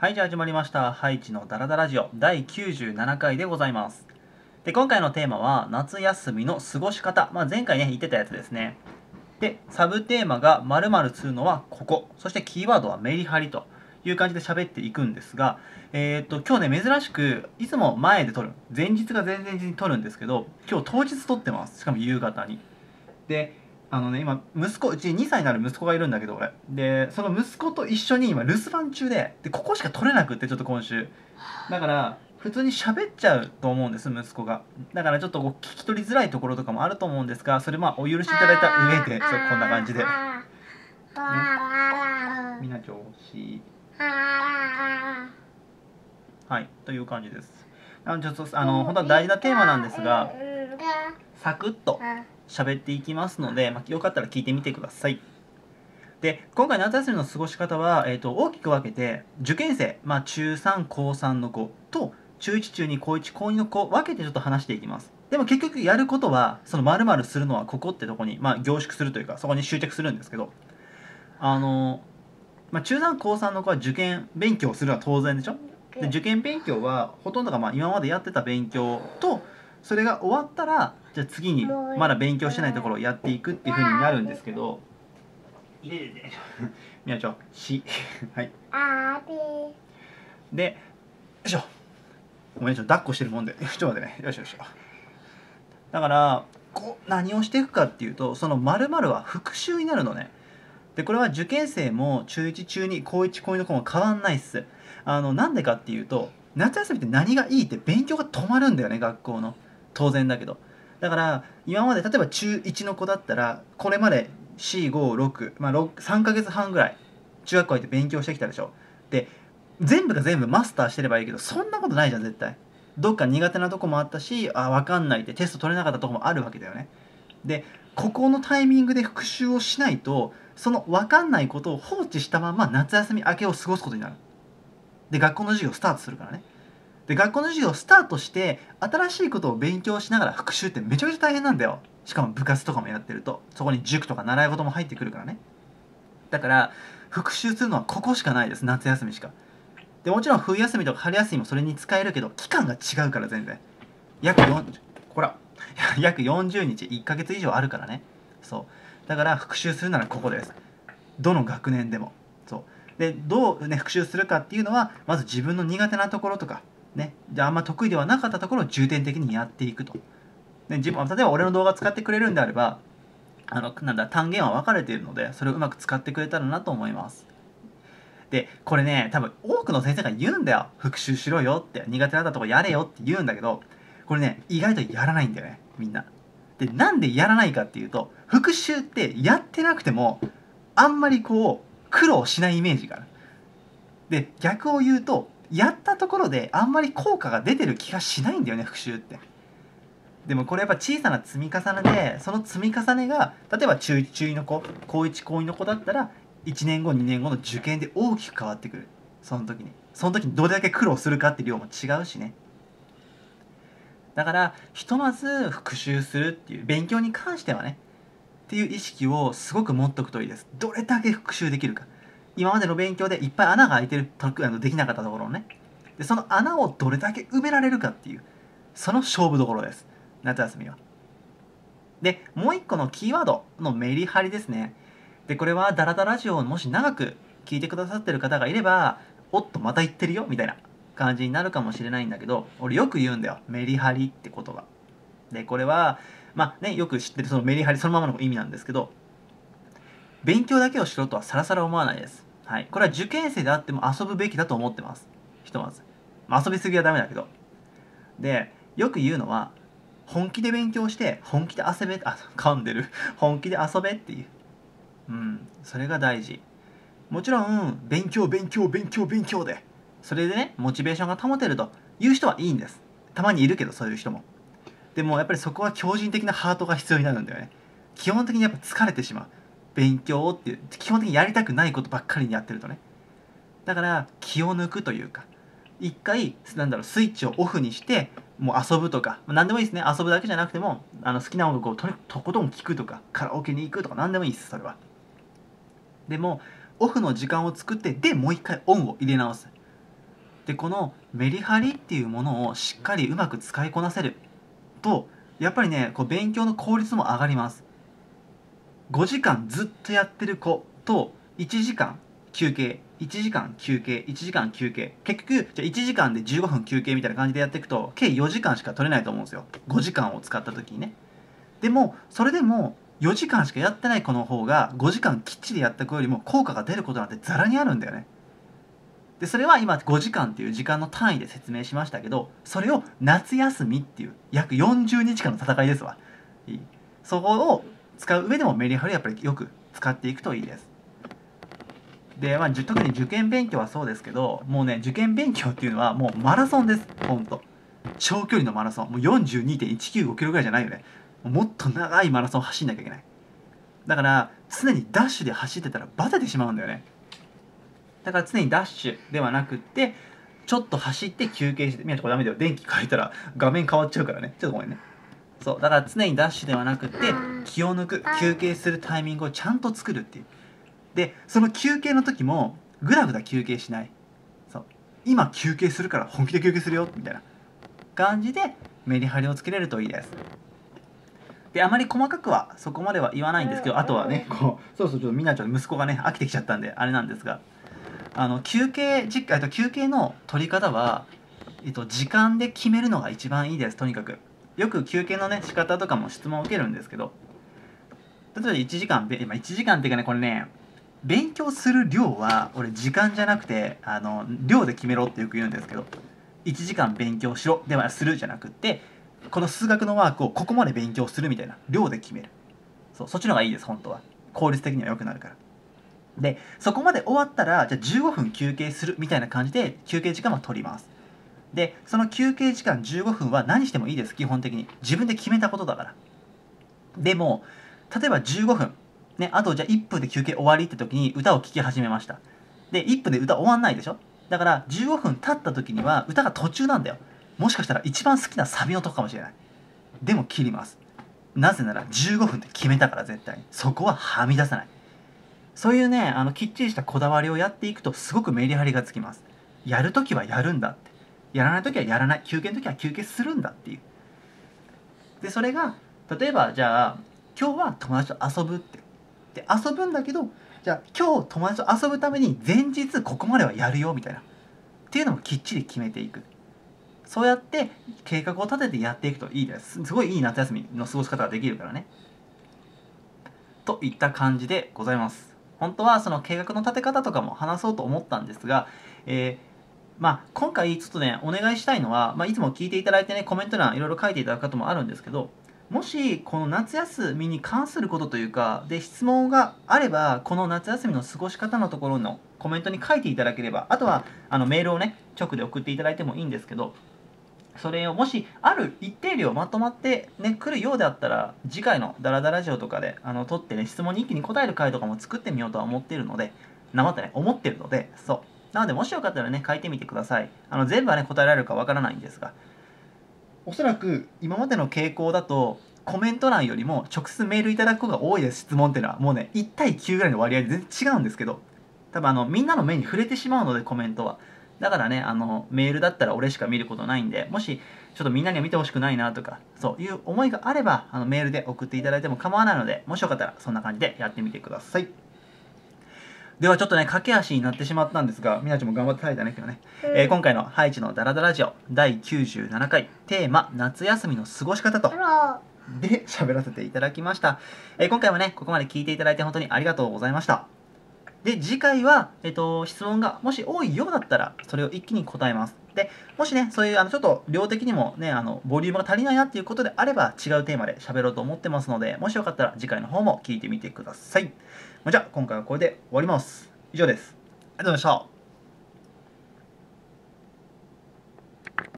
はい、じゃあ始まりました。ハイチのダラダラジオ第97回でございます。で、今回のテーマは夏休みの過ごし方。前回ね、言ってたやつですね。で、サブテーマが〇〇するのはここ。そしてキーワードはメリハリという感じで喋っていくんですが、今日ね、珍しく、いつも前で撮る。前日が前々日に撮るんですけど、今日当日撮ってます。しかも夕方に。で、今、うち2歳になる息子がいるんだけど、俺。で、その息子と一緒に今、留守番中で、ここしか撮れなくって、ちょっと今週。だから、普通に喋っちゃうと思うんです、息子が。だからちょっと聞き取りづらいところとかもあると思うんですが、それお許しいただいた上で、こんな感じで。ね。みな調子。はい、という感じです。ちょっと本当は大事なテーマなんですが、サクッと喋っていきますので、よかったら聞いてみてください。で、今回の夏休みの過ごし方は、大きく分けて、受験生、中3、高3の子と、中1、中2、高1、高2の子、分けてちょっと話していきます。でも結局やることは、その〇〇するのはここってとこに、凝縮するというか、そこに執着するんですけど、中3、高3の子は受験勉強するのは当然でしょ。で、受験勉強は、ほとんどが今までやってた勉強と、それが終わったら、じゃあ次にまだ勉強してないところをやっていくっていう風になるんですけど、みなちゃん、はい。で、よいしょ。ごめん、抱っこしてるもんで。ちょっと待ってね。よいしょよいしょ。だから、何をしていくかっていうと、その〇〇は復習になるのね。で、これは受験生も中1、中2、高1、高2の子も変わんないっす。なんでかっていうと、夏休みって何がいいって勉強が止まるんだよね、学校の。当然だけど。だから、今まで例えば中1の子だったら、これまで4、5、6、3ヶ月半ぐらい、中学校行って勉強してきたでしょ。で、全部が全部マスターしてればいいけど、そんなことないじゃん、絶対。どっか苦手なとこもあったし、わかんないってテスト取れなかったとこもあるわけだよね。で、ここのタイミングで復習をしないと、その分かんないことを放置したまま夏休み明けを過ごすことになる。で、学校の授業スタートするからね。で、学校の授業スタートして、新しいことを勉強しながら復習ってめちゃくちゃ大変なんだよ。しかも部活とかもやってると。そこに塾とか習い事も入ってくるからね。だから、復習するのはここしかないです。夏休みしか。で、もちろん冬休みとか春休みもそれに使えるけど、期間が違うから全然。ほら、約40日、1ヶ月以上あるからね。そう。だから復習するならここです。どの学年でも。そう。で、どうね、復習するかっていうのは、まず自分の苦手なところとか、ね、であんま得意ではなかったところを重点的にやっていくと。で、例えば俺の動画使ってくれるんであれば、単元は分かれているので、それをうまく使ってくれたらなと思います。で、これね、多分多くの先生が言うんだよ。復習しろよって、苦手なとこやれよって言うんだけど、これね、意外とやらないんだよね、みんな。で、なんでやらないかっていうと、復習ってやってなくても、あんまり苦労しないイメージがある。で、逆を言うと、やったところであんまり効果が出てる気がしないんだよね、復習って。でもこれやっぱ小さな積み重ねで、その積み重ねが、例えば中1、中2の子、高1、高2の子だったら、1年後、2年後の受験で大きく変わってくる。その時に。その時にどれだけ苦労するかって量も違うしね。だから、ひとまず復習するっていう、勉強に関してはね、っていう意識をすごく持っておくといいです。どれだけ復習できるか。今までの勉強でいっぱい穴が開いてる、できなかったところをね。で、その穴をどれだけ埋められるかっていう、その勝負どころです。夏休みは。で、もう一個のキーワードのメリハリですね。で、これはダラダラジオをもし長く聞いてくださってる方がいれば、おっと、また言ってるよみたいな感じになるかもしれないんだけど、俺よく言うんだよ。メリハリって言葉。で、これは、よく知ってるそのメリハリそのままの意味なんですけど、勉強だけをしろとはさらさら思わないです。はい。これは受験生であっても遊ぶべきだと思ってます。ひとまず。遊びすぎはダメだけど。で、よく言うのは、本気で勉強して本気で遊べ、噛んでる。本気で遊べっていう。それが大事。もちろん、勉強勉強勉強勉強で、それでね、モチベーションが保てるという人はいいんです。たまにいるけど、そういう人も。でも、やっぱりそこは強靭的なハートが必要になるんだよね。基本的にやっぱ疲れてしまう。勉強っていう、基本的にやりたくないことばっかりにやってるとね。だから、気を抜くというか、一回、スイッチをオフにして、もう遊ぶとか、何でもいいですね。遊ぶだけじゃなくても、好きな音楽をとことん聴くとか、カラオケに行くとか、何でもいいです、それは。でも、オフの時間を作って、で、もう一回オンを入れ直す。 でこのメリハリっていうものをしっかりうまく使いこなせるとやっぱりねこう勉強の効率も上がります。5時間ずっとやってる子と1時間休憩1時間休憩1時間休憩、結局じゃあ1時間で15分休憩みたいな感じでやっていくと計4時間しか取れないと思うんですよ、5時間を使った時にね。でもそれでも4時間しかやってない子の方が5時間きっちりやった子よりも効果が出ることなんてザラにあるんだよね。でそれは今5時間っていう時間の単位で説明しましたけど、それを夏休みっていう約40日間の戦いですわ。そこを使う上でもメリハリやっぱりよく使っていくといいです。で、特に受験勉強はそうですけど、もうね受験勉強っていうのはもうマラソンです。ほんと長距離のマラソン、もう 42.195 キロぐらいじゃないよね。もっと長いマラソン走んなきゃいけない。だから常にダッシュで走ってたらバテてしまうんだよね。だから常にダッシュではなくってちょっと走って休憩して、みやちゃんこれダメだよ、電気変えたら画面変わっちゃうからね、ちょっとごめんね。そうだから常にダッシュではなくって気を抜く、休憩するタイミングをちゃんと作るっていう。でその休憩の時もぐだぐだ休憩しない。そう今休憩するから本気で休憩するよみたいな感じでメリハリをつけれるといいです。であまり細かくはそこまでは言わないんですけど、あとはねこうそうそう、ちょっとみなちゃん息子がね飽きてきちゃったんであれなんですが、休憩の取り方は、時間で決めるのが一番いいです。とにかくよく休憩のね仕方とかも質問を受けるんですけど、例えば1時間1時間っていうかね、これね勉強する量は俺時間じゃなくて量で決めろってよく言うんですけど、1時間勉強しろではするじゃなくって、この数学のワークをここまで勉強するみたいな量で決める。そっちの方がいいです。本当は効率的には良くなるから。でそこまで終わったらじゃあ15分休憩するみたいな感じで休憩時間は取ります。でその休憩時間15分は何してもいいです。基本的に自分で決めたことだから。でも例えば15分ね、あとじゃあ1分で休憩終わりって時に歌を聴き始めました。で1分で歌終わんないでしょ。だから15分経った時には歌が途中なんだよ。もしかしたら一番好きなサビのとこかもしれない。でも切ります。なぜなら15分って決めたから、絶対にそこははみ出さない。そういうねきっちりしたこだわりをやっていくとすごくメリハリがつきます。やるときはやるんだって、やらないときはやらない、休憩のときは休憩するんだっていう。でそれが例えばじゃあ今日は友達と遊ぶってで遊ぶんだけど、じゃあ今日友達と遊ぶために前日ここまではやるよみたいなっていうのもきっちり決めていく。そうやって計画を立ててやっていくといいです。すごいいい夏休みの過ごし方ができるからね。といった感じでございます。本当はその計画の立て方とかも話そうと思ったんですが、今回ちょっとねお願いしたいのは、いつも聞いていただいてねコメント欄いろいろ書いていただくこともあるんですけど、もしこの夏休みに関することというかで質問があれば、この夏休みの過ごし方のところのコメントに書いていただければ、あとはメールをね直で送っていただいてもいいんですけど、それをもしある一定量まとまってね来るようであったら、次回のダラダラジオとかで撮ってね質問に一気に答える回とかも作ってみようとは思っているので、思ってるので、そうなのでもしよかったらね書いてみてください。全部はね答えられるかわからないんですが、おそらく今までの傾向だとコメント欄よりも直接メールいただく方が多いです。質問っていうのはもうね1対9ぐらいの割合で全然違うんですけど、多分みんなの目に触れてしまうのでコメントは。だからねメールだったら俺しか見ることないんで、もしちょっとみんなには見てほしくないなとかそういう思いがあればメールで送っていただいても構わないので、もしよかったらそんな感じでやってみてください。ではちょっとね駆け足になってしまったんですが、みなちゃんも頑張って耐えたね今日ね、今回のハイチのダラダラジオ第97回テーマ夏休みの過ごし方とで喋らせていただきました。今回もねここまで聞いていただいて本当にありがとうございました。で次回は、質問がもし多いようだったらそれを一気に答えます。でもしねそういうちょっと量的にもねボリュームが足りないなっていうことであれば違うテーマで喋ろうと思ってますので、もしよかったら次回の方も聞いてみてください。じゃあ今回はこれで終わります。以上です。ありがとうございました。